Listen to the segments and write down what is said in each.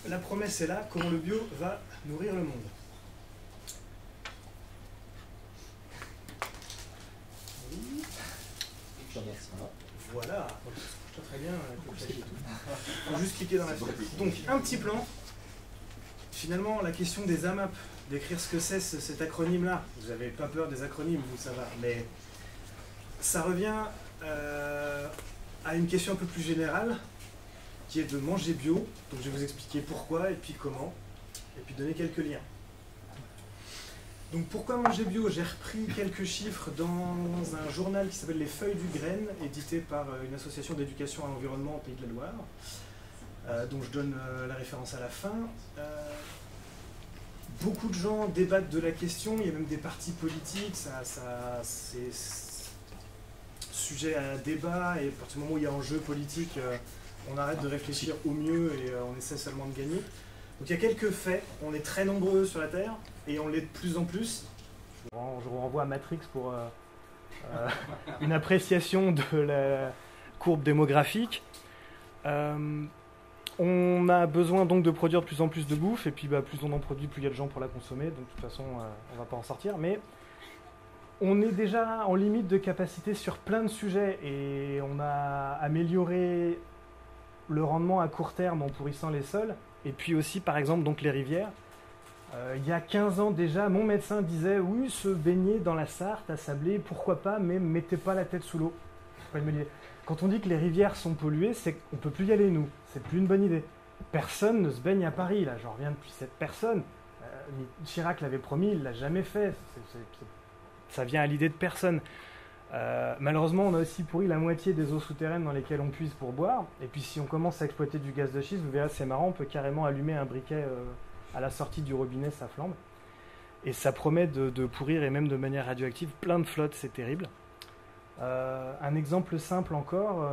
la promesse est là, comment le bio va nourrir le monde. Oui. Voilà, très bien. Il faut juste cliquer dans la fenêtre. Donc, un petit plan. Finalement, la question des AMAP, d'écrire ce que c'est cet acronyme-là. Vous n'avez pas peur des acronymes, vous, ça va. Mais ça revient à une question un peu plus générale, qui est de manger bio. Donc, je vais vous expliquer pourquoi et puis comment, et puis donner quelques liens. Donc, pourquoi manger bio? J'ai repris quelques chiffres dans un journal qui s'appelle Les Feuilles du Grain, édité par une association d'éducation à l'environnement au Pays de la Loire, dont je donne la référence à la fin. Beaucoup de gens débattent de la question, il y a même des partis politiques, c'est sujet à débat, et à partir du moment où il y a enjeu politique, on arrête de réfléchir au mieux et on essaie seulement de gagner. Donc il y a quelques faits, on est très nombreux sur la Terre, et on l'est de plus en plus. Je vous renvoie à Matrix pour une appréciation de la courbe démographique. On a besoin donc de produire de plus en plus de bouffe, et puis plus on en produit, plus il y a de gens pour la consommer, donc de toute façon on ne va pas en sortir. Mais on est déjà en limite de capacité sur plein de sujets, et on a amélioré le rendement à court terme en pourrissant les sols, et puis aussi par exemple donc les rivières. Il y a 15 ans déjà, mon médecin disait oui, se baigner dans la Sarthe, à Sablé, pourquoi pas, mais mettez pas la tête sous l'eau. Quand on dit que les rivières sont polluées, c'est qu'on ne peut plus y aller, nous. C'est plus une bonne idée. Personne ne se baigne à Paris, là. J'en reviens depuis cette personne. Chirac l'avait promis, il ne l'a jamais fait. Ça vient à l'idée de personne. Malheureusement, on a aussi pourri la moitié des eaux souterraines dans lesquelles on puise pour boire. Et puis si on commence à exploiter du gaz de schiste, vous verrez, c'est marrant, on peut carrément allumer un briquet à la sortie du robinet, ça flambe. Et ça promet de pourrir, et même de manière radioactive, plein de flottes, c'est terrible. Un exemple simple encore,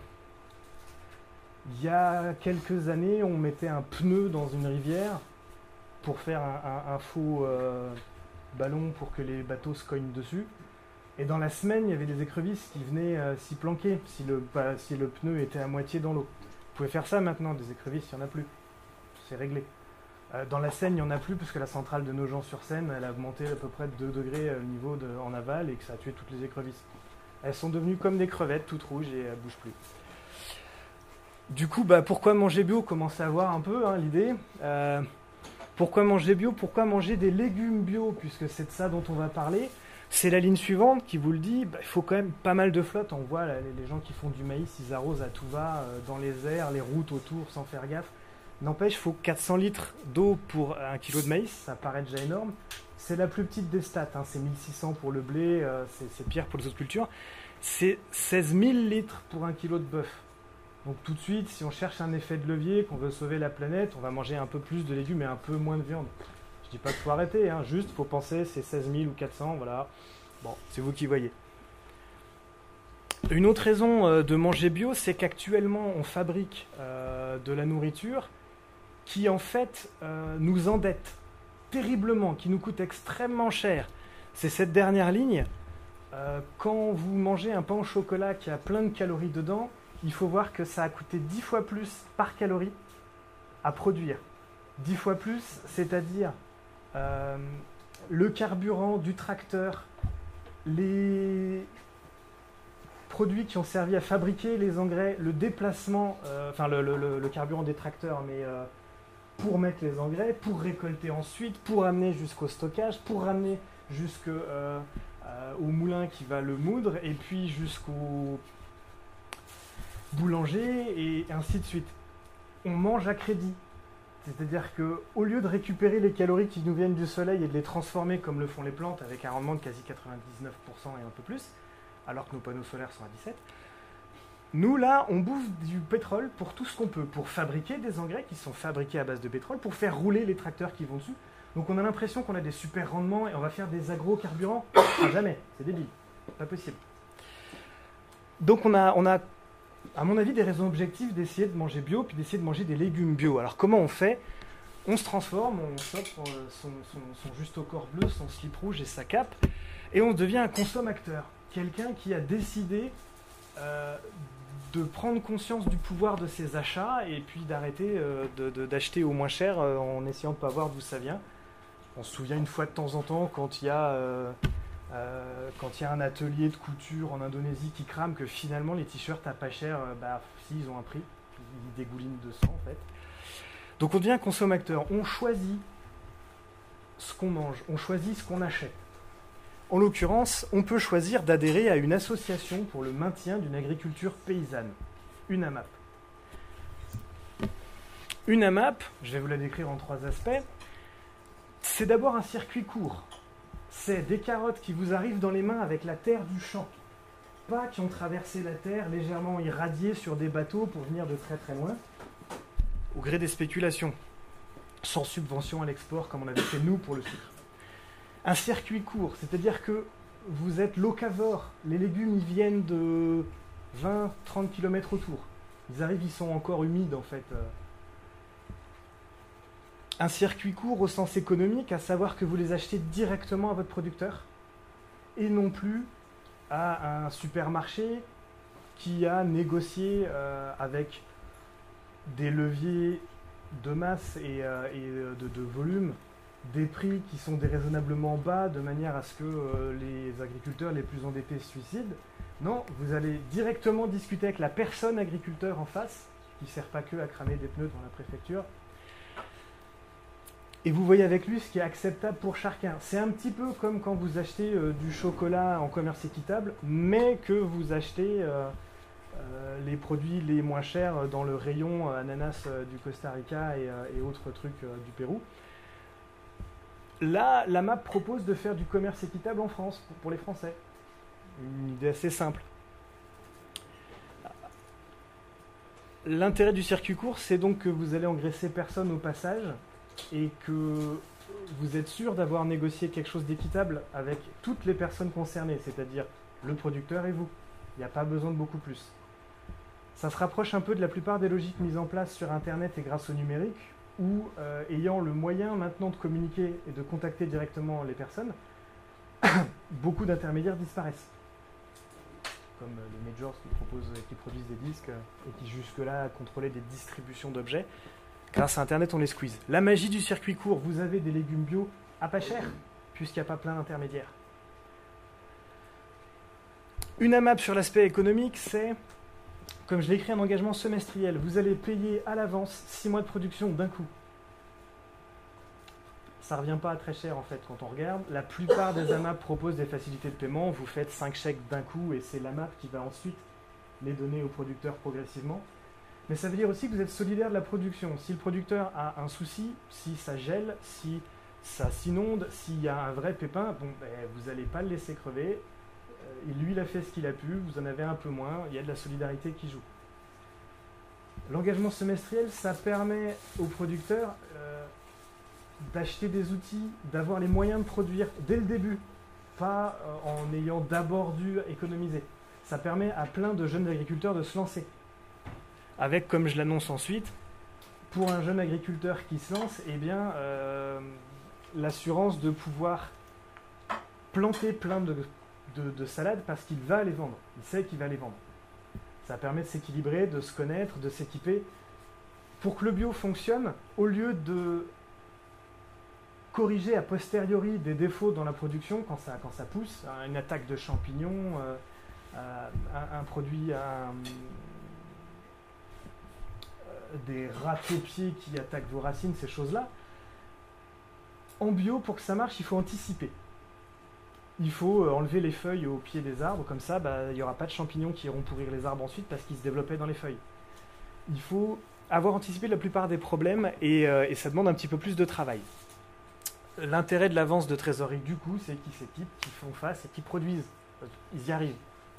il y a quelques années, on mettait un pneu dans une rivière pour faire un faux ballon pour que les bateaux se cognent dessus. Et dans la semaine, il y avait des écrevisses qui venaient s'y planquer si le pneu était à moitié dans l'eau. Vous pouvez faire ça maintenant, des écrevisses, il n'y en a plus. C'est réglé. Dans la Seine, il n'y en a plus parce que la centrale de Nogent-sur-Seine, elle a augmenté à peu près de 2 degrés le niveau en aval, et que ça a tué toutes les écrevisses. Elles sont devenues comme des crevettes, toutes rouges, et elles ne bougent plus. Du coup, pourquoi manger bio? Commencez à voir un peu l'idée. Pourquoi manger bio? Pourquoi manger des légumes bio? Puisque c'est de ça dont on va parler. C'est la ligne suivante qui vous le dit. Il faut quand même pas mal de flotte. On voit les gens qui font du maïs, ils arrosent à tout va, dans les airs, les routes autour, sans faire gaffe. N'empêche, il faut 400 litres d'eau pour 1 kilo de maïs. Ça paraît déjà énorme. C'est la plus petite des stats, c'est 1600 pour le blé, c'est pire pour les autres cultures. C'est 16 000 litres pour 1 kilo de bœuf. Donc tout de suite, si on cherche un effet de levier, qu'on veut sauver la planète, on va manger un peu plus de légumes et un peu moins de viande. Je dis pas qu'il faut arrêter, juste il faut penser, c'est 16 000 ou 400, voilà. Bon, c'est vous qui voyez. Une autre raison de manger bio, c'est qu'actuellement on fabrique de la nourriture qui en fait nous endette terriblement, qui nous coûte extrêmement cher. C'est cette dernière ligne. Quand vous mangez un pain au chocolat qui a plein de calories dedans, il faut voir que ça a coûté 10 fois plus par calorie à produire. 10 fois plus, c'est-à-dire le carburant du tracteur, les produits qui ont servi à fabriquer les engrais, le déplacement, le carburant des tracteurs, mais pour mettre les engrais, pour récolter ensuite, pour amener jusqu'au stockage, pour ramener jusqu'au moulin qui va le moudre, et puis jusqu'au boulanger, et ainsi de suite. On mange à crédit. C'est-à-dire qu'au lieu de récupérer les calories qui nous viennent du soleil et de les transformer comme le font les plantes avec un rendement de quasi 99% et un peu plus, alors que nos panneaux solaires sont à 17%, nous là, on bouffe du pétrole pour tout ce qu'on peut, pour fabriquer des engrais qui sont fabriqués à base de pétrole, pour faire rouler les tracteurs qui vont dessus. Donc on a l'impression qu'on a des super rendements et on va faire des agrocarburants. Ah, jamais, c'est débile, pas possible. Donc on a, à mon avis, des raisons objectives d'essayer de manger bio, puis d'essayer de manger des légumes bio. Alors comment on fait? On se transforme, on chope son juste au corps bleu, son slip rouge et sa cape, et on devient un consommateur. Quelqu'un qui a décidé de prendre conscience du pouvoir de ses achats et puis d'arrêter d'acheter au moins cher en essayant de ne pas voir d'où ça vient. On se souvient une fois de temps en temps quand il y a un atelier de couture en Indonésie qui crame que finalement les t-shirts à pas cher, si ils ont un prix, ils dégoulinent de sang en fait. Donc on devient consommateur, on choisit ce qu'on mange, on choisit ce qu'on achète. En l'occurrence, on peut choisir d'adhérer à une association pour le maintien d'une agriculture paysanne, une AMAP. Une AMAP, je vais vous la décrire en 3 aspects, c'est d'abord un circuit court. C'est des carottes qui vous arrivent dans les mains avec la terre du champ, pas qui ont traversé la terre légèrement irradiées sur des bateaux pour venir de très très loin, au gré des spéculations, sans subvention à l'export comme on avait fait nous pour le sucre. Un circuit court, c'est-à-dire que vous êtes locavore, les légumes ils viennent de 20-30 km autour. Ils arrivent, ils sont encore humides en fait. Un circuit court au sens économique, à savoir que vous les achetez directement à votre producteur et non plus à un supermarché qui a négocié avec des leviers de masse et de volume des prix qui sont déraisonnablement bas de manière à ce que les agriculteurs les plus endettés se suicident. Non, vous allez directement discuter avec la personne agriculteur en face, qui ne sert pas que à cramer des pneus dans la préfecture. Et vous voyez avec lui ce qui est acceptable pour chacun. C'est un petit peu comme quand vous achetez du chocolat en commerce équitable, mais que vous achetez les produits les moins chers dans le rayon ananas du Costa Rica et autres trucs du Pérou. Là, la MAP propose de faire du commerce équitable en France, pour les Français. Une idée assez simple. L'intérêt du circuit court, c'est donc que vous allez engraisser personne au passage et que vous êtes sûr d'avoir négocié quelque chose d'équitable avec toutes les personnes concernées, c'est-à-dire le producteur et vous. Il n'y a pas besoin de beaucoup plus. Ça se rapproche un peu de la plupart des logiques mises en place sur Internet et grâce au numérique, où, ayant le moyen maintenant de communiquer et de contacter directement les personnes, beaucoup d'intermédiaires disparaissent. Comme les majors qui produisent des disques et qui jusque-là contrôlaient des distributions d'objets. Grâce à Internet, on les squeeze. La magie du circuit court, vous avez des légumes bio à pas cher, puisqu'il n'y a pas plein d'intermédiaires. Une AMAP sur l'aspect économique, c'est, comme je l'ai écrit, un engagement semestriel. Vous allez payer à l'avance 6 mois de production d'un coup. Ça ne revient pas à très cher en fait quand on regarde. La plupart des AMAP proposent des facilités de paiement. Vous faites 5 chèques d'un coup et c'est l'AMAP qui va ensuite les donner au producteur progressivement. Mais ça veut dire aussi que vous êtes solidaire de la production. Si le producteur a un souci, si ça gèle, si ça s'inonde, s'il y a un vrai pépin, vous n'allez pas le laisser crever. Lui, il a fait ce qu'il a pu, vous en avez un peu moins, il y a de la solidarité qui joue. L'engagement semestriel, ça permet aux producteurs d'acheter des outils, d'avoir les moyens de produire dès le début, pas en ayant d'abord dû économiser. Ça permet à plein de jeunes agriculteurs de se lancer. Avec, comme je l'annonce ensuite, pour un jeune agriculteur qui se lance, l'assurance de pouvoir planter plein de salades parce qu'il va les vendre. Il sait qu'il va les vendre. Ça permet de s'équilibrer, de se connaître, de s'équiper. Pour que le bio fonctionne, au lieu de corriger a posteriori des défauts dans la production quand ça pousse, une attaque de champignons, un produit, des rats taupiers qui attaquent vos racines, ces choses-là. En bio, pour que ça marche, il faut anticiper. Il faut enlever les feuilles au pied des arbres, comme ça, il n'y aura pas de champignons qui iront pourrir les arbres ensuite parce qu'ils se développaient dans les feuilles. Il faut avoir anticipé la plupart des problèmes et ça demande un petit peu plus de travail. L'intérêt de l'avance de trésorerie, du coup, c'est qu'ils s'équipent, qu'ils font face et qu'ils produisent. Ils y arrivent.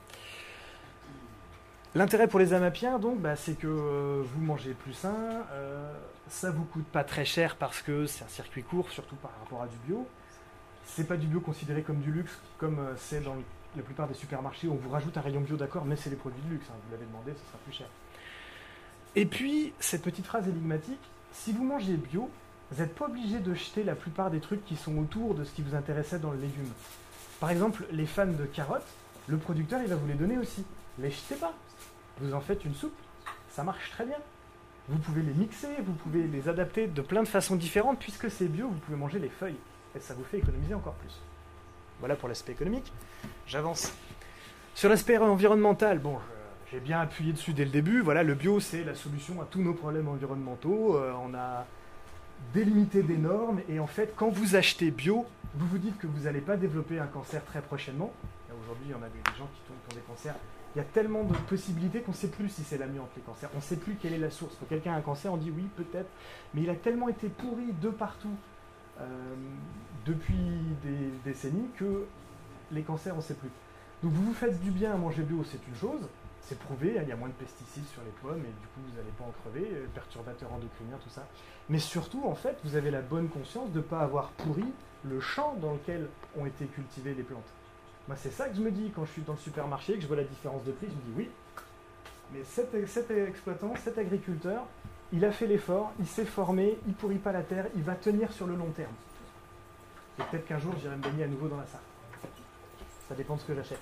L'intérêt pour les amapiens, donc, c'est que vous mangez plus sain, ça vous coûte pas très cher parce que c'est un circuit court, surtout par rapport à du bio. C'est pas du bio considéré comme du luxe, comme c'est dans la plupart des supermarchés. On vous rajoute un rayon bio, d'accord, mais c'est des produits de luxe. Vous l'avez demandé, ce sera plus cher. Et puis, cette petite phrase énigmatique, si vous mangez bio, vous n'êtes pas obligé de jeter la plupart des trucs qui sont autour de ce qui vous intéressait dans le légume. Par exemple, les fans de carottes, le producteur, il va vous les donner aussi. Les jetez pas. vous en faites une soupe, ça marche très bien. Vous pouvez les mixer, vous pouvez les adapter de plein de façons différentes, puisque c'est bio, vous pouvez manger les feuilles, et ça vous fait économiser encore plus. Voilà pour l'aspect économique. J'avance. Sur l'aspect environnemental, bon, j'ai bien appuyé dessus dès le début, voilà, le bio c'est la solution à tous nos problèmes environnementaux, on a délimité des normes, et en fait, quand vous achetez bio, vous vous dites que vous n'allez pas développer un cancer très prochainement. Aujourd'hui, il y en a des gens qui ont des cancers. Il y a tellement de possibilités qu'on ne sait plus si c'est l'amiante, les cancers. On ne sait plus quelle est la source. Quand quelqu'un a un cancer, on dit oui, peut-être. Mais il a tellement été pourri de partout depuis des décennies que les cancers, on ne sait plus. Donc vous vous faites du bien à manger bio, c'est une chose. C'est prouvé, il y a moins de pesticides sur les pommes et du coup vous n'allez pas en crever, perturbateurs endocriniens, tout ça. Mais surtout, en fait, vous avez la bonne conscience de ne pas avoir pourri le champ dans lequel ont été cultivées les plantes. Moi, c'est ça que je me dis quand je suis dans le supermarché, que je vois la différence de prix, je me dis oui, mais cet exploitant, cet agriculteur, il a fait l'effort, il s'est formé, il ne pourrit pas la terre, il va tenir sur le long terme. Et peut-être qu'un jour, j'irai me baigner à nouveau dans la Sarthe. Ça dépend de ce que j'achète.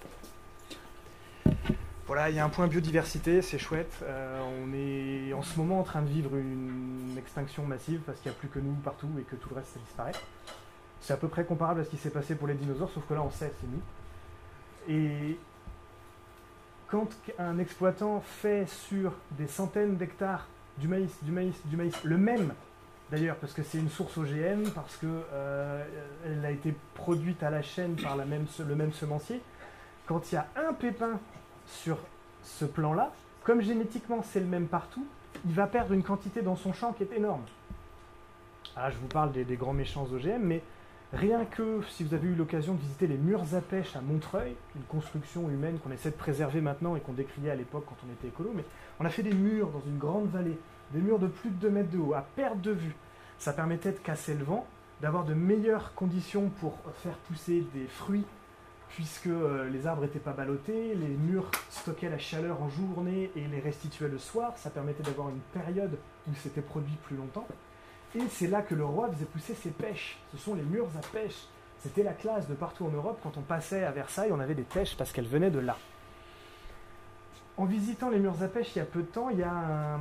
Voilà, il y a un point biodiversité, c'est chouette. On est en ce moment en train de vivre une extinction massive parce qu'il n'y a plus que nous partout et que tout le reste, ça disparaît. C'est à peu près comparable à ce qui s'est passé pour les dinosaures, sauf que là, on sait, c'est nous. Et quand un exploitant fait sur des centaines d'hectares du maïs, le même, d'ailleurs, parce que c'est une source OGM, parce qu'elle a été produite à la chaîne par le même semencier, quand il y a un pépin sur ce plan-là, comme génétiquement c'est le même partout, il va perdre une quantité dans son champ qui est énorme. Ah, je vous parle des grands méchants OGM, mais rien que si vous avez eu l'occasion de visiter les murs à pêche à Montreuil, une construction humaine qu'on essaie de préserver maintenant et qu'on décriait à l'époque quand on était écolo, mais on a fait des murs dans une grande vallée, des murs de plus de 2 mètres de haut, à perte de vue. Ça permettait de casser le vent, d'avoir de meilleures conditions pour faire pousser des fruits, puisque les arbres n'étaient pas ballottés, les murs stockaient la chaleur en journée et les restituaient le soir, ça permettait d'avoir une période où c'était produit plus longtemps. Et c'est là que le roi faisait pousser ses pêches. Ce sont les murs à pêche. C'était la classe de partout en Europe. Quand on passait à Versailles, on avait des pêches parce qu'elles venaient de là. En visitant les murs à pêche il y a peu de temps, il y a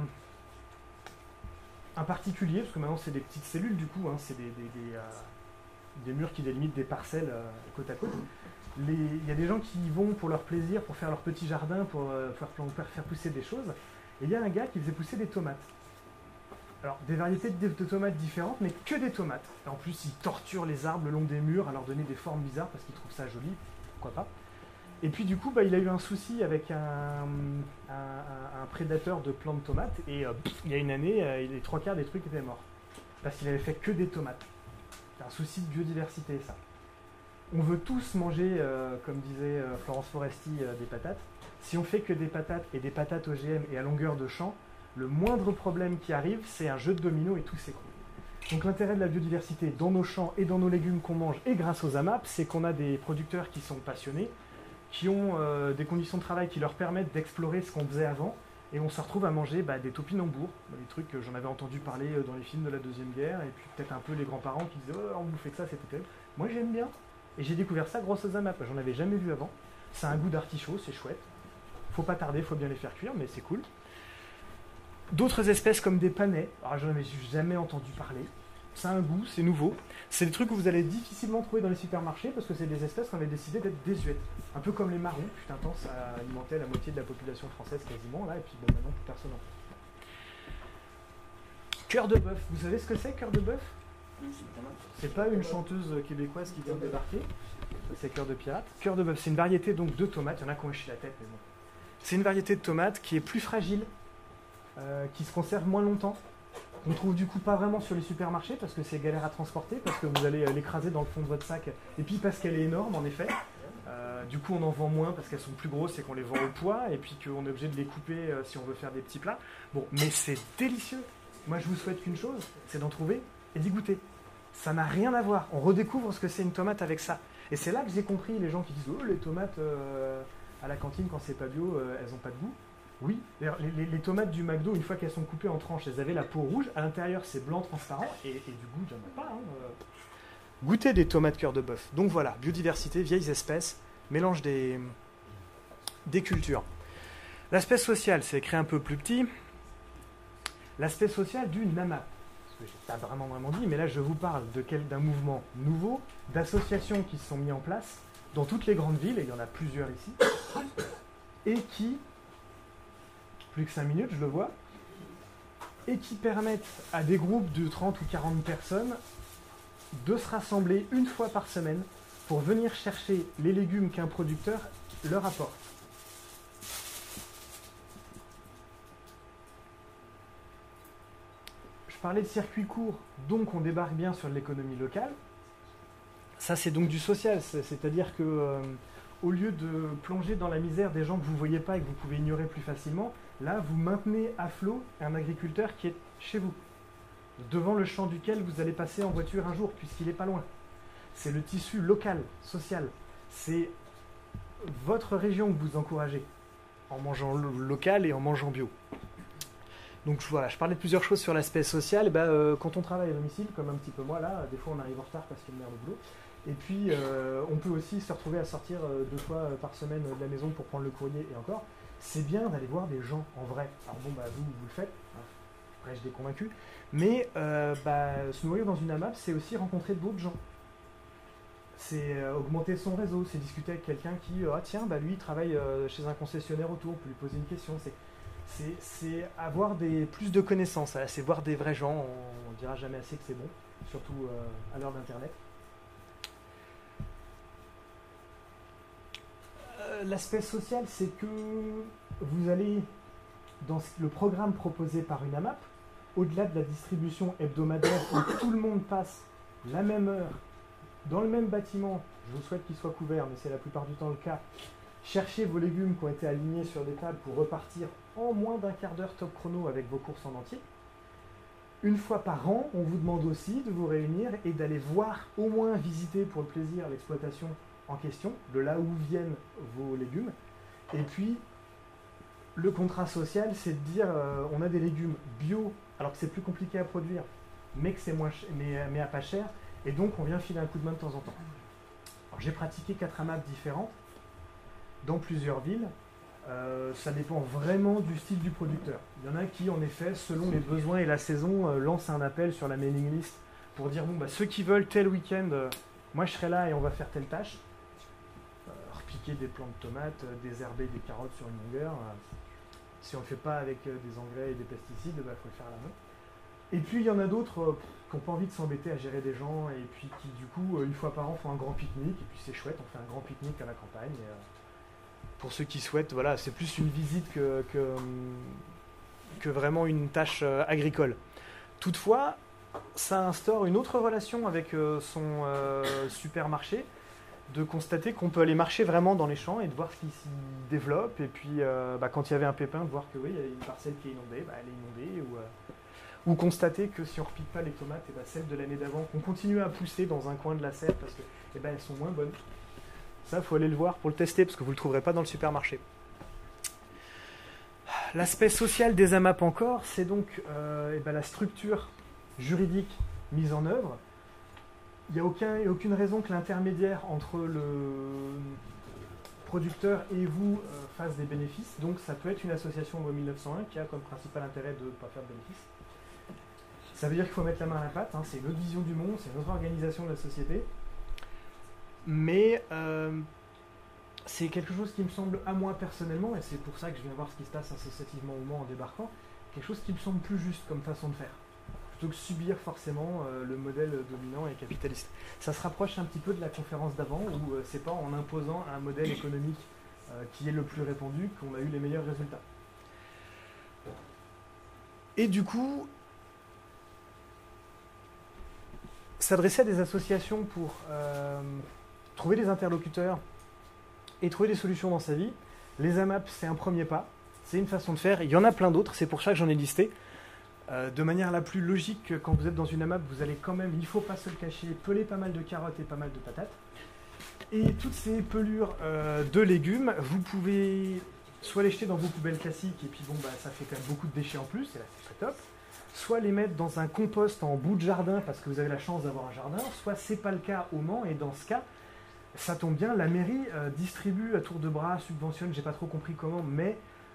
un particulier, parce que maintenant c'est des petites cellules du coup, hein, c'est des murs qui délimitent des parcelles côte à côte. Il y a des gens qui y vont pour leur plaisir, pour faire leur petit jardin, pour faire pousser des choses. Et il y a un gars qui faisait pousser des tomates. Alors, des variétés de tomates différentes, mais que des tomates. Et en plus, il torture les arbres le long des murs à leur donner des formes bizarres parce qu'il trouve ça joli, pourquoi pas. Et puis du coup, il a eu un souci avec un prédateur de plantes de tomates, et il y a une année, les 3/4 des trucs étaient morts. Parce qu'il avait fait que des tomates. C'est un souci de biodiversité, ça. On veut tous manger, comme disait Florence Foresti, des patates. Si on fait que des patates et des patates OGM et à longueur de champ, le moindre problème qui arrive, c'est un jeu de dominos et tout s'écroule. Donc l'intérêt de la biodiversité dans nos champs et dans nos légumes qu'on mange, et grâce aux AMAP, c'est qu'on a des producteurs qui sont passionnés, qui ont des conditions de travail qui leur permettent d'explorer ce qu'on faisait avant, et on se retrouve à manger des topinambours, des trucs que j'en avais entendu parler dans les films de la Deuxième Guerre, et puis peut-être un peu les grands-parents qui disaient « Oh, on bouffait que ça, c'était terrible ». Moi j'aime bien, et j'ai découvert ça grâce aux AMAP, j'en avais jamais vu avant. Ça a un goût d'artichaut, c'est chouette. Faut pas tarder, faut bien les faire cuire, mais c'est cool. D'autres espèces comme des panais, alors j'en avais jamais entendu parler. Ça a un goût, c'est nouveau. C'est des trucs que vous allez difficilement trouver dans les supermarchés parce que c'est des espèces qui avaient décidé d'être désuètes. Un peu comme les marrons, putain un temps ça alimentait la moitié de la population française quasiment, là, et puis maintenant plus personne en fait. Cœur de bœuf, vous savez ce que c'est, cœur de bœuf? C'est pas une chanteuse québécoise qui vient de débarquer, c'est cœur de pirate. Cœur de bœuf, c'est une variété donc de tomates, il y en a qui ont échi la tête, mais bon. C'est une variété de tomates qui est plus fragile, qui se conserve moins longtemps. On ne trouve du coup pas vraiment sur les supermarchés parce que c'est galère à transporter, parce que vous allez l'écraser dans le fond de votre sac, et puis parce qu'elle est énorme en effet. Du coup on en vend moins parce qu'elles sont plus grosses et qu'on les vend au poids, et puis qu'on est obligé de les couper si on veut faire des petits plats. Bon, mais c'est délicieux. Moi je vous souhaite qu'une chose, c'est d'en trouver et d'y goûter. Ça n'a rien à voir. On redécouvre ce que c'est une tomate avec ça. Et c'est là que j'ai compris les gens qui disent « Oh, les tomates à la cantine quand c'est pas bio, elles n'ont pas de goût ». Oui, d'ailleurs, les tomates du McDo, une fois qu'elles sont coupées en tranches, elles avaient la peau rouge, à l'intérieur c'est blanc transparent, et du goût, il n'y en a pas. Goûtez des tomates cœur de bœuf. Donc voilà, biodiversité, vieilles espèces, mélange des cultures. L'aspect social, c'est écrit un peu plus petit. L'aspect social du NAMAP. Parce que je n'ai pas vraiment dit, mais là je vous parle d'un mouvement nouveau, d'associations qui se sont mis en place dans toutes les grandes villes, et il y en a plusieurs ici, et qui, plus que 5 minutes, je le vois, et qui permettent à des groupes de 30 ou 40 personnes de se rassembler une fois par semaine pour venir chercher les légumes qu'un producteur leur apporte. Je parlais de circuit court, donc on débarque bien sur l'économie locale. Ça, c'est donc du social, c'est-à-dire que au lieu de plonger dans la misère des gens que vous ne voyez pas et que vous pouvez ignorer plus facilement, là, vous maintenez à flot un agriculteur qui est chez vous, devant le champ duquel vous allez passer en voiture un jour, puisqu'il n'est pas loin. C'est le tissu local, social. C'est votre région que vous encouragez, en mangeant local et en mangeant bio. Donc voilà, je parlais de plusieurs choses sur l'aspect social. Quand on travaille à domicile, comme un petit peu moi là, des fois on arrive en retard parce qu'il y a une merde au boulot. Et puis on peut aussi se retrouver à sortir 2 fois par semaine de la maison pour prendre le courrier et encore. C'est bien d'aller voir des gens en vrai. Alors bon, vous le faites, je prêche des convaincus. Mais se nourrir dans une AMAP, c'est aussi rencontrer d'autres gens. C'est augmenter son réseau, c'est discuter avec quelqu'un qui, lui il travaille chez un concessionnaire auto, on peut lui poser une question. C'est avoir plus de connaissances, c'est voir des vrais gens, on ne dira jamais assez que c'est bon, surtout à l'heure d'Internet. L'aspect social, c'est que vous allez, dans le programme proposé par une AMAP, au-delà de la distribution hebdomadaire où tout le monde passe la même heure, dans le même bâtiment, je vous souhaite qu'il soit couvert, mais c'est la plupart du temps le cas, cherchez vos légumes qui ont été alignés sur des tables pour repartir en moins d'un quart d'heure top chrono avec vos courses en entier. Une fois par an, on vous demande aussi de vous réunir et d'aller voir, au moins visiter pour le plaisir l'exploitation en question, de là où viennent vos légumes. Et puis, le contrat social, c'est de dire on a des légumes bio, alors que c'est plus compliqué à produire, mais que c'est moins mais à pas cher, et donc on vient filer un coup de main de temps en temps. Alors, j'ai pratiqué 4 AMAP différentes dans plusieurs villes. Ça dépend vraiment du style du producteur. Il y en a qui, en effet, selon les besoins et la saison, lancent un appel sur la mailing list pour dire ceux qui veulent tel week-end, moi je serai là et on va faire telle tâche. Repiquer des plants de tomates, désherber des carottes sur une longueur. Si on ne le fait pas avec des engrais et des pesticides, il faut le faire à la main. Et puis il y en a d'autres qui n'ont pas envie de s'embêter à gérer des gens et puis qui, du coup, une fois par an, font un grand pique-nique. Et puis c'est chouette, on fait un grand pique-nique à la campagne. Pour ceux qui souhaitent, voilà, c'est plus une visite que vraiment une tâche agricole. Toutefois, ça instaure une autre relation avec son supermarché, de constater qu'on peut aller marcher vraiment dans les champs et de voir ce qui s'y développe. Et puis, quand il y avait un pépin, de voir que oui, il y a une parcelle qui est inondée, elle est inondée. Ou constater que si on ne repique pas les tomates, celles de l'année d'avant, qu'on continue à pousser dans un coin de la serre parce que elles sont moins bonnes. Ça, il faut aller le voir pour le tester, parce que vous ne le trouverez pas dans le supermarché. L'aspect social des AMAP encore, c'est donc la structure juridique mise en œuvre. Il n'y a aucune raison que l'intermédiaire entre le producteur et vous fasse des bénéfices. Donc ça peut être une association loi 1901 qui a comme principal intérêt de ne pas faire de bénéfices. Ça veut dire qu'il faut mettre la main à la pâte, c'est notre vision du monde, c'est notre organisation de la société. Mais c'est quelque chose qui me semble, à moi personnellement, et c'est pour ça que je viens voir ce qui se passe associativement au Mans en débarquant, quelque chose qui me semble plus juste comme façon de faire, plutôt que subir forcément le modèle dominant et capitaliste. Ça se rapproche un petit peu de la conférence d'avant, où c'est pas en imposant un modèle économique qui est le plus répandu qu'on a eu les meilleurs résultats. Et du coup, s'adresser à des associations pour trouver des interlocuteurs et trouver des solutions dans sa vie. Les AMAP, c'est un premier pas, c'est une façon de faire. Il y en a plein d'autres, c'est pour ça que j'en ai listé. De manière la plus logique, quand vous êtes dans une AMAP, vous allez quand même, il ne faut pas se le cacher, peler pas mal de carottes et pas mal de patates. Et toutes ces pelures de légumes, vous pouvez soit les jeter dans vos poubelles classiques, et puis ça fait quand même beaucoup de déchets en plus, et là c'est très top. Soit les mettre dans un compost en bout de jardin parce que vous avez la chance d'avoir un jardin, soit c'est pas le cas au Mans, et dans ce cas, ça tombe bien, la mairie distribue à tour de bras, subventionne, j'ai pas trop compris comment, mais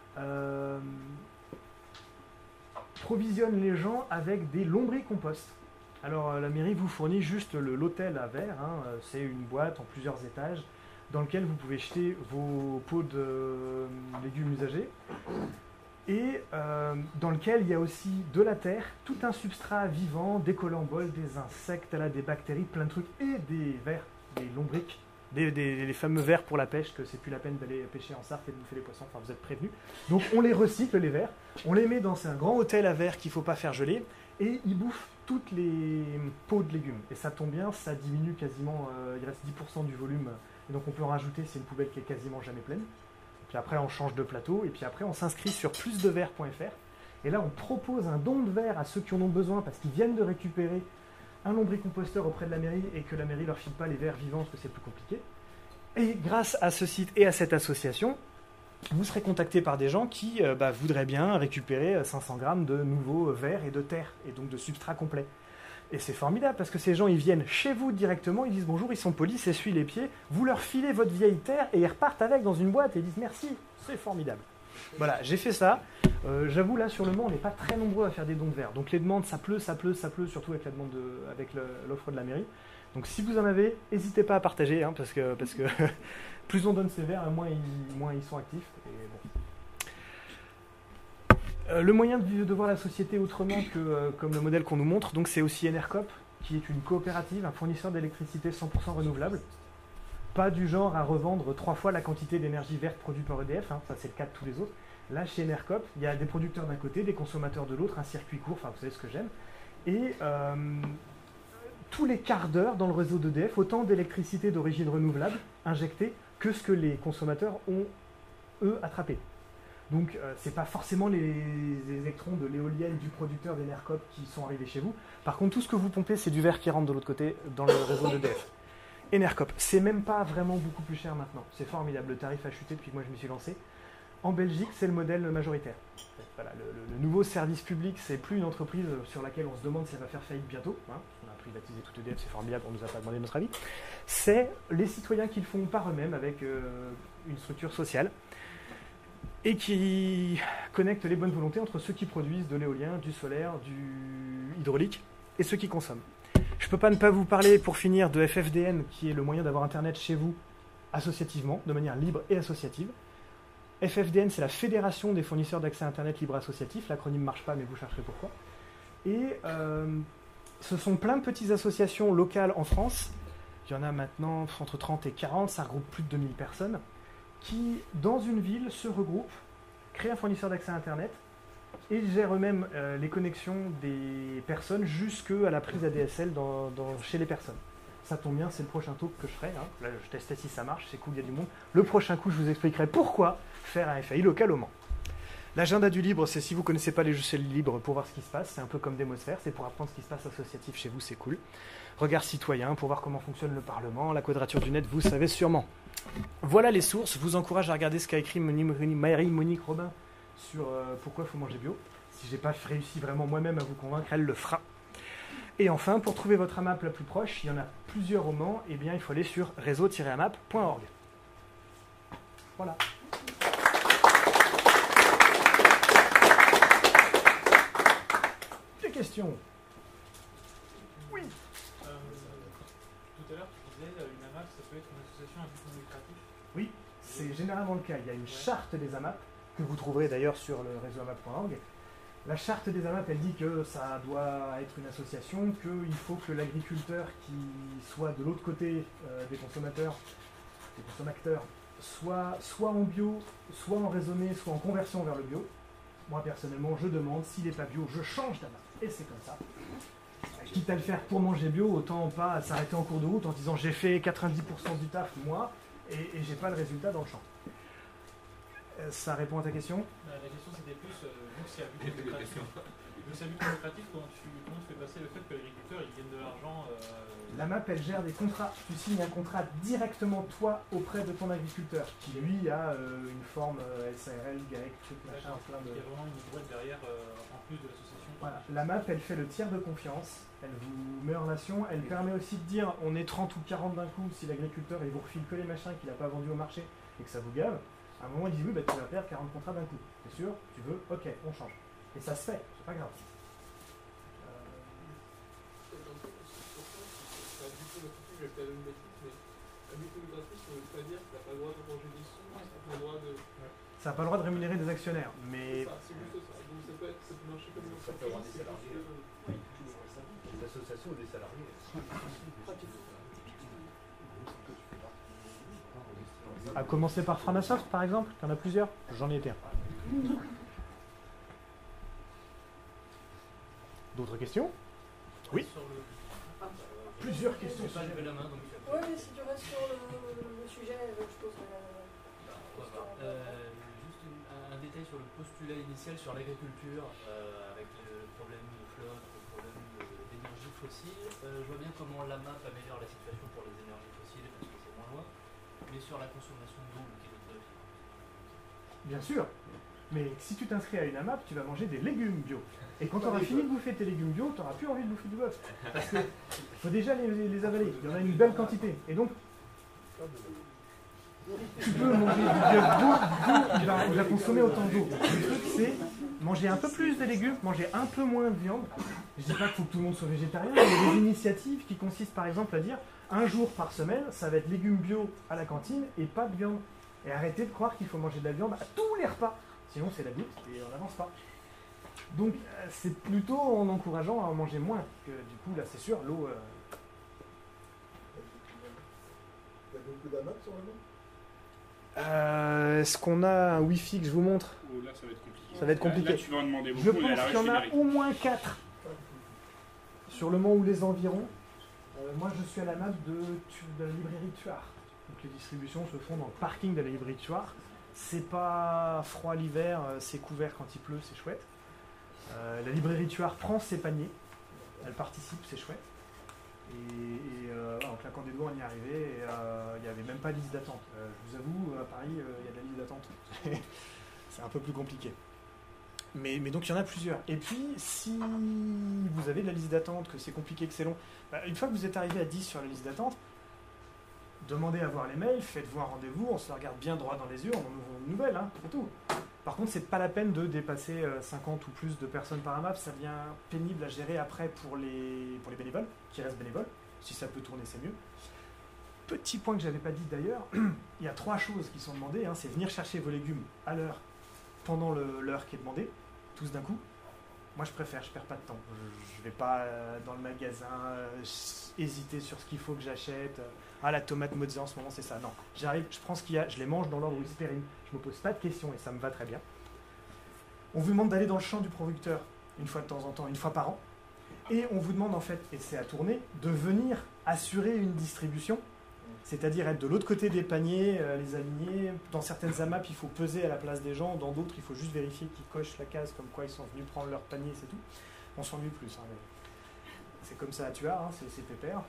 provisionne les gens avec des lombricompost. Alors la mairie vous fournit juste l'hôtel à verre, hein, c'est une boîte en plusieurs étages dans lequel vous pouvez jeter vos pots de légumes usagés et dans lequel il y a aussi de la terre, tout un substrat vivant, des collemboles, des insectes, là, des bactéries, plein de trucs et des vers, des lombrics, les fameux vers pour la pêche, que c'est plus la peine d'aller pêcher en Sarthe et de bouffer les poissons, enfin vous êtes prévenus. Donc on les recycle les vers, on les met dans un grand hôtel à verre qu'il ne faut pas faire geler et ils bouffent toutes les pots de légumes. Et ça tombe bien, ça diminue quasiment, il reste 10% du volume, et donc on peut en rajouter, c'est une poubelle qui est quasiment jamais pleine. Puis après on change de plateau, et puis après on s'inscrit sur plusdeverre.fr, et là on propose un don de verre à ceux qui en ont besoin, parce qu'ils viennent de récupérer un lombricomposteur auprès de la mairie, et que la mairie leur file pas les verres vivants, parce que c'est plus compliqué. Et grâce à ce site et à cette association, vous serez contacté par des gens qui voudraient bien récupérer 500 grammes de nouveaux verres et de terre, et donc de substrat complet. Et c'est formidable, parce que ces gens, ils viennent chez vous directement, ils disent bonjour, ils sont polis, s'essuient les pieds, vous leur filez votre vieille terre, et ils repartent avec dans une boîte, et ils disent merci, c'est formidable. Voilà, j'ai fait ça. J'avoue, là, sur le Mans, on n'est pas très nombreux à faire des dons de verre. Donc les demandes, ça pleut, surtout avec la demande avec l'offre de la mairie. Donc si vous en avez, n'hésitez pas à partager, hein, parce que plus on donne ces verres, moins ils sont actifs. Et bon. Le moyen de voir la société autrement que comme le modèle qu'on nous montre, donc c'est aussi Enercop, qui est une coopérative, un fournisseur d'électricité 100% renouvelable. Pas du genre à revendre 3 fois la quantité d'énergie verte produite par EDF, hein, ça c'est le cas de tous les autres. Là, chez Enercop, il y a des producteurs d'un côté, des consommateurs de l'autre, un circuit court, enfin vous savez ce que j'aime. Et tous les quarts d'heure dans le réseau d'EDF, autant d'électricité d'origine renouvelable injectée que ce que les consommateurs ont, eux, attrapé. Donc, ce n'est pas forcément les électrons de l'éolienne du producteur d'Enercop qui sont arrivés chez vous. Par contre, tout ce que vous pompez, c'est du verre qui rentre de l'autre côté dans le réseau d'EDF. Enercop, c'est même pas vraiment beaucoup plus cher maintenant. C'est formidable, le tarif a chuté depuis que moi je m'y suis lancé. En Belgique, c'est le modèle majoritaire. Voilà, le nouveau service public, c'est plus une entreprise sur laquelle on se demande si elle va faire faillite bientôt. Hein. On a privatisé tout EDF, c'est formidable, on ne nous a pas demandé notre avis. C'est les citoyens qui le font par eux-mêmes avec une structure sociale et qui connectent les bonnes volontés entre ceux qui produisent de l'éolien, du solaire, du hydraulique et ceux qui consomment. Je ne peux pas ne pas vous parler, pour finir, de FFDN, qui est le moyen d'avoir Internet chez vous associativement, de manière libre et associative. FFDN, c'est la Fédération des fournisseurs d'accès à Internet libre associatif. L'acronyme ne marche pas, mais vous chercherez pourquoi. Et ce sont plein de petites associations locales en France. Il y en a maintenant entre 30 et 40, ça regroupe plus de 2000 personnes, qui, dans une ville, se regroupent, créent un fournisseur d'accès à Internet, et gèrent eux-mêmes les connexions des personnes jusqu'à la prise ADSL chez les personnes. Ça tombe bien, c'est le prochain talk que je ferai. Hein. Là, je testais si ça marche, c'est cool, il y a du monde. Le prochain coup, je vous expliquerai pourquoi faire un FAI local au Mans. L'agenda du libre, c'est si vous ne connaissez pas les jeux libres pour voir ce qui se passe. C'est un peu comme Démosphère, c'est pour apprendre ce qui se passe associatif chez vous, c'est cool. Regard citoyen, pour voir comment fonctionne le Parlement. La quadrature du net, vous savez sûrement. Voilà les sources. Je vous encourage à regarder ce qu'a écrit Marie-Monique Robin sur pourquoi il faut manger bio. Si je n'ai pas réussi vraiment moi-même à vous convaincre, elle le fera. Et enfin, pour trouver votre AMAP la plus proche, il y en a plusieurs au Mans, et bien il faut aller sur réseau-amap.org. Voilà. Des questions? Oui. Tout à l'heure, tu disais une AMAP, ça peut être une association à but non lucratif. Oui, c'est généralement le cas. Il y a une charte des AMAP, que vous trouverez d'ailleurs sur le réseau-amap.org. La charte des AMAP, elle dit que ça doit être une association, qu'il faut que l'agriculteur qui soit de l'autre côté des consommateurs, soit en bio, soit en raisonné, soit en conversion vers le bio. Moi, personnellement, je demande, s'il n'est pas bio, je change d'AMAP. Et c'est comme ça. Quitte à le faire pour manger bio, autant pas s'arrêter en cours de route en disant j'ai fait 90% du taf, moi, et j'ai pas le résultat dans le champ. Ça répond à ta question? La question c'était plus, donc c'est à but non lucratif. Donc c'est à but non lucratif, comment tu fais passer le fait que l'agriculteur il gagne de l'argent L'AMAP, elle gère des contrats. Tu signes un contrat directement, toi, auprès de ton agriculteur, qui lui a une forme SARL, GAEC, truc, machin, plein de... Il y a vraiment une boîte derrière, en plus de l'association. Voilà. L'AMAP, elle fait le tiers de confiance, elle vous met en relation, elle permet aussi de dire on est 30 ou 40 d'un coup, si l'agriculteur il vous refile que les machins qu'il n'a pas vendus au marché et que ça vous gave. À un moment, ils disent oui, bah, tu vas perdre 40 contrats d'un coup. T'es sûr? Tu veux? Ok, on change. Et ça se fait, c'est pas grave. Ça n'a pas le droit de rémunérer des actionnaires, mais... C'est juste ça. Donc ça peut marcher comme une Ça peut avoir des entreprise. salariés. Des associations ou des salariés. À commencer par Framasoft, par exemple, il y en a plusieurs. J'en ai été un. D'autres questions? Oui. Plusieurs questions. J'ai pas levé la main, donc... Oui, mais si tu restes sur le sujet, je poserai la question. Juste un détail sur le postulat initial sur l'agriculture, avec le problème de flotte, le problème d'énergie fossile. Je vois bien comment la map améliore la situation pour les énergies fossiles, parce que c'est moins loin, mais sur la consommation d'eau, qui est notre vie. Bien sûr. Mais si tu t'inscris à une AMAP, tu vas manger des légumes bio. Et quand tu auras fini de bouffer tes légumes bio, tu n'auras plus envie de bouffer du bœuf. Parce qu'il faut déjà les avaler. Il y en a une belle quantité. Et donc, tu peux manger du bœuf bio, il va consommer autant d'eau. Le truc, c'est manger un peu plus de légumes, manger un peu moins de viande. Je ne dis pas qu'il faut que tout le monde soit végétarien, mais il y a des initiatives qui consistent par exemple à dire un jour par semaine, ça va être légumes bio à la cantine et pas de viande. Et arrêtez de croire qu'il faut manger de la viande à tous les repas. Sinon, c'est la goutte et on n'avance pas. Donc, c'est plutôt en encourageant à en manger moins que, du coup, là, c'est sûr, l'eau... Il y a beaucoup d'AMAP sur le monde? Est-ce qu'on a un Wi-Fi que je vous montre? Oh, là, ça va être compliqué. Ça va être compliqué. Là, tu vas en demander beaucoup. Je et pense à la qu'il y en a reste, au moins 4 sur le Mans ou les environs. Moi, je suis à la map de la librairie Tuard. Donc, les distributions se font dans le parking de la librairie Tuard. C'est pas froid l'hiver, c'est couvert quand il pleut, c'est chouette. La librairie Tuard prend ses paniers, elle participe, c'est chouette. Et en claquant des doigts, on y est arrivé. Et il n'y avait même pas de liste d'attente. Je vous avoue, à Paris, il y a de la liste d'attente. C'est un peu plus compliqué. Mais donc, il y en a plusieurs. Et puis, si vous avez de la liste d'attente, que c'est compliqué, que c'est long, une fois que vous êtes arrivé à 10 sur la liste d'attente, demandez à voir les mails, faites-vous un rendez-vous, on se regarde bien droit dans les yeux, on en ouvre une nouvelle, hein, c'est tout. Par contre, c'est pas la peine de dépasser 50 ou plus de personnes par AMAP, ça devient pénible à gérer après pour les bénévoles, qui restent bénévoles. Si ça peut tourner, c'est mieux. Petit point que j'avais pas dit d'ailleurs, il y a 3 choses qui sont demandées, hein, c'est venir chercher vos légumes à l'heure, pendant l'heure qui est demandée, tous d'un coup. Moi, je préfère, je perds pas de temps. Je vais pas dans le magasin hésiter sur ce qu'il faut que j'achète. Ah, la tomate mozza en ce moment, c'est ça. Non, j'arrive, je prends ce qu'il y a, je les mange dans l'ordre où ils se périment. Je me pose pas de questions et ça me va très bien. On vous demande d'aller dans le champ du producteur une fois de temps en temps, une fois par an. Et on vous demande en fait, et c'est à tourner, de venir assurer une distribution. C'est-à-dire être de l'autre côté des paniers, les aligner. Dans certaines AMAP, il faut peser à la place des gens. Dans d'autres, il faut juste vérifier qu'ils cochent la case comme quoi ils sont venus prendre leur panier, c'est tout. On s'ennuie plus. Hein, c'est comme ça à Tuard, hein, c'est pépère.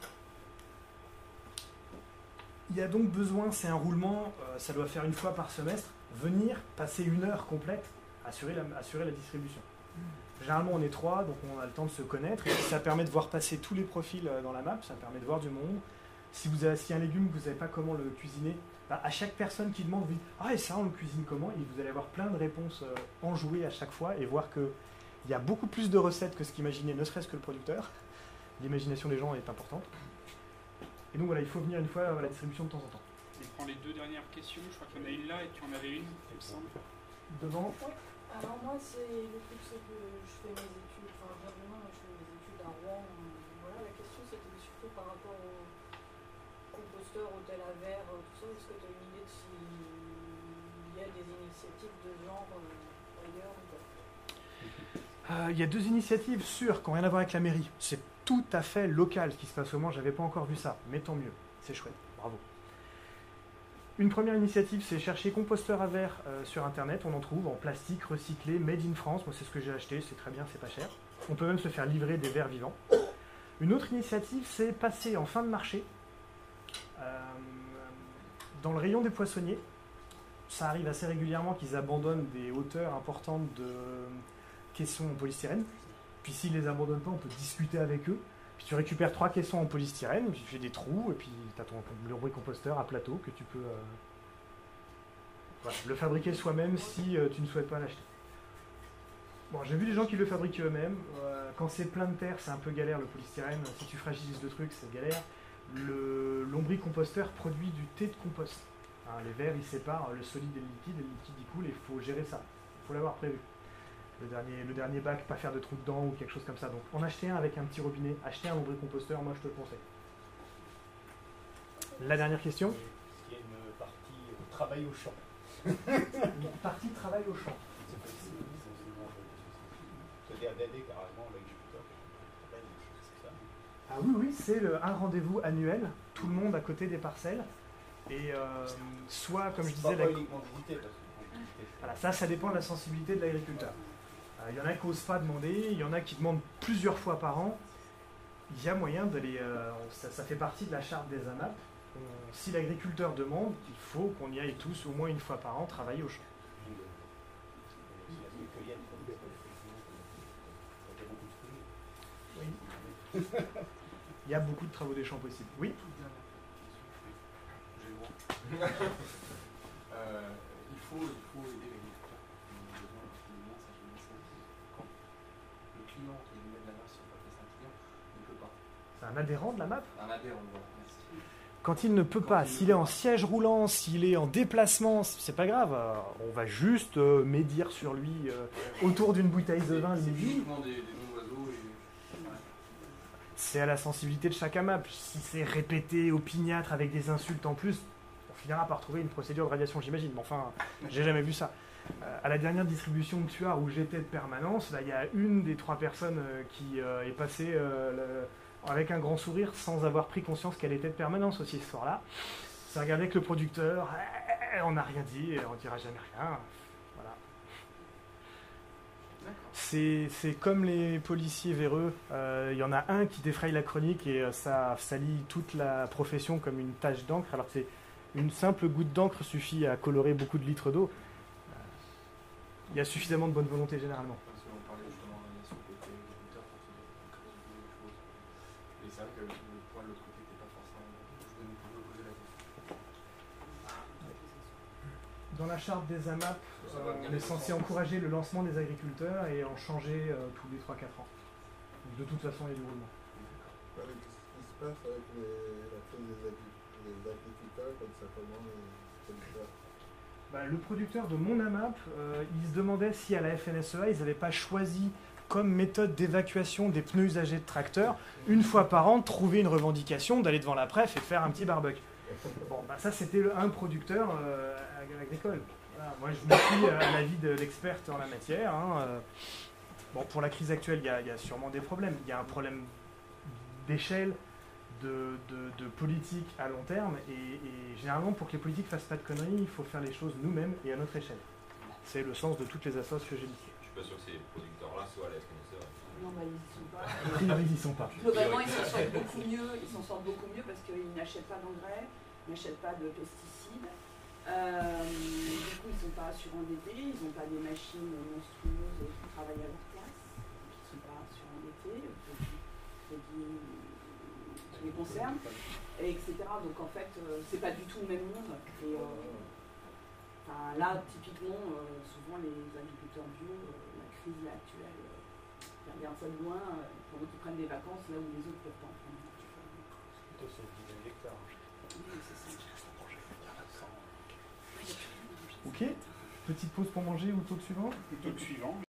Il y a donc besoin, c'est un roulement, ça doit faire une fois par semestre, venir passer une heure complète, assurer la distribution. Généralement, on est 3, donc on a le temps de se connaître. Et ça permet de voir passer tous les profils dans la map, ça permet de voir du monde. Si vous avez un légume, vous ne savez pas comment le cuisiner, à chaque personne qui demande, vous dites « Ah, et ça, on le cuisine comment ?» Et vous allez avoir plein de réponses enjouées à chaque fois et voir qu'il y a beaucoup plus de recettes que ce qu'imaginait ne serait-ce que le producteur. L'imagination des gens est importante. Et donc voilà, il faut venir une fois à la distribution de temps en temps. On prend les 2 dernières questions. Je crois qu'il y en a une là et tu en avais une, il me semble. Devant. Ouais. Alors moi, le truc, c'est que je fais mes études, enfin, vraiment, je fais mes études à Rouen. Voilà, la question, c'était surtout par rapport aux composteurs, aux hôtels à verre, tout ça. Est-ce que tu as une idée de s'il y a des initiatives de genre ailleurs ou pas? Il y a 2 initiatives sûres qui n'ont rien à voir avec la mairie. C'est tout à fait local ce qui se passe au Mans. J'avais pas encore vu ça, mais tant mieux. C'est chouette, bravo. Une première initiative, c'est chercher composteurs à verre sur Internet. On en trouve en plastique, recyclé, made in France. Moi, c'est ce que j'ai acheté, c'est très bien, c'est pas cher. On peut même se faire livrer des verres vivants. Une autre initiative, c'est passer en fin de marché dans le rayon des poissonniers. Ça arrive assez régulièrement qu'ils abandonnent des hauteurs importantes de caissons en polystyrène. Puis s'ils les abandonnent pas, on peut discuter avec eux. Puis tu récupères 3 caissons en polystyrène, puis tu fais des trous, et puis tu as ton lombricomposteur à plateau que tu peux Voilà, le fabriquer soi-même si tu ne souhaites pas l'acheter. Bon, j'ai vu des gens qui le fabriquent eux-mêmes. Quand c'est plein de terre, c'est un peu galère le polystyrène. Si tu fragilises le truc, c'est galère. Le lombricomposteur produit du thé de compost. Hein, les vers, ils séparent le solide et le liquide il coule et il faut gérer ça. Il faut l'avoir prévu. Le dernier bac, pas faire de trou dedans ou quelque chose comme ça. Donc en acheter un avec un petit robinet, acheter un lombricomposteur, moi je te le conseille. La dernière question. Est-ce qu'il y a une partie travail au champ? Une partie travail au champ. C'est-à-dire d'aider carrément l'agriculteur qui travaille, c'est ça. Ah oui, oui, c'est un rendez-vous annuel, tout le monde à côté des parcelles. Et soit, comme je disais, pas uniquement visiter, parce que voilà, ça dépend de la sensibilité de l'agriculteur. Il y en a qui n'osent pas demander, il y en a qui demandent plusieurs fois par an. Il y a moyen de les... ça fait partie de la charte des AMAP. Si l'agriculteur demande, il faut qu'on y aille tous au moins une fois par an travailler au champ. Oui. Il y a beaucoup de travaux des champs possibles. Oui. Il faut aider l'agriculteur. Quand le client, entre guillemets, de la masse, si on peut appeler ça un client, ne peut pas. C'est un adhérent de la MAP. Un adhérent, voilà, merci. Quand il ne peut pas, s'il est en siège roulant, s'il est en déplacement, c'est pas grave. On va juste médire sur lui autour d'une bouteille de vin le C'est midi. uniquement des noms d'oiseaux et... Ouais. C'est à la sensibilité de chaque AMAP. Si c'est répété, opiniâtre, avec des insultes en plus, on finira par trouver une procédure de radiation, j'imagine. Mais enfin, j'ai jamais vu ça. À la dernière distribution de Tuard où j'étais de permanence, là, il y a une des 3 personnes qui est passée avec un grand sourire sans avoir pris conscience qu'elle était de permanence aussi ce soir-là. Ça regardait avec le producteur, on n'a rien dit, on dira jamais rien. Voilà. C'est comme les policiers véreux. Il y en a un qui défraye la chronique et ça salit toute la profession comme une tache d'encre, alors que c'est une simple goutte d'encre suffit à colorer beaucoup de litres d'eau. Il y a suffisamment de bonne volonté généralement. Parce qu'on parlait justement sur le côté agriculteur pour se concrétiser les choses. Et c'est vrai que le point de l'autre côté n'était pas forcément... Je voulais nous poser la question. Dans la charte des AMAP, on est censé encourager le lancement des agriculteurs et en changer tous les 3-4 ans. Donc, de toute façon, il y a du roulement. Avec ce qui se passe avec la crise des agriculteurs, comme ça commence comme ça. Le producteur de mon AMAP, il se demandait si à la FNSEA, ils n'avaient pas choisi comme méthode d'évacuation des pneus usagés de tracteurs, une fois par an, de trouver une revendication, d'aller devant la préf et de faire un petit barbecue. Bon, ça c'était un producteur agricole. Voilà, moi je me suis à l'avis de l'experte en la matière. Bon, pour la crise actuelle, il y a sûrement des problèmes. Il y a un problème d'échelle, de politique à long terme, et généralement pour que les politiques fassent pas de conneries, il faut faire les choses nous-mêmes et à notre échelle. C'est le sens de toutes les associations que j'ai listées. Je suis pas sûr que ces producteurs-là soient à la FNSEA. Non, bah, ils y sont pas. A priori, ils y sont pas. Globalement, ils s'en sortent beaucoup mieux. Ils s'en sortent beaucoup mieux parce qu'ils n'achètent pas d'engrais, ils n'achètent pas de pesticides. Du coup, ils ne sont pas surendettés, ils n'ont pas des machines monstrueuses qui travaillent à leur place, ils ne sont pas surendettés, qui les concerne, etc. Donc en fait, c'est pas du tout le même monde. Et là, typiquement, souvent les agriculteurs bio, la crise actuelle, ils regardent ça de loin pendant qu'ils prennent des vacances là où les autres peuvent pas en prendre. Plutôt sur une dizaine d'hectares. Oui, c'est ça. Ok, petite pause pour manger ou talk suivant? Talk suivant.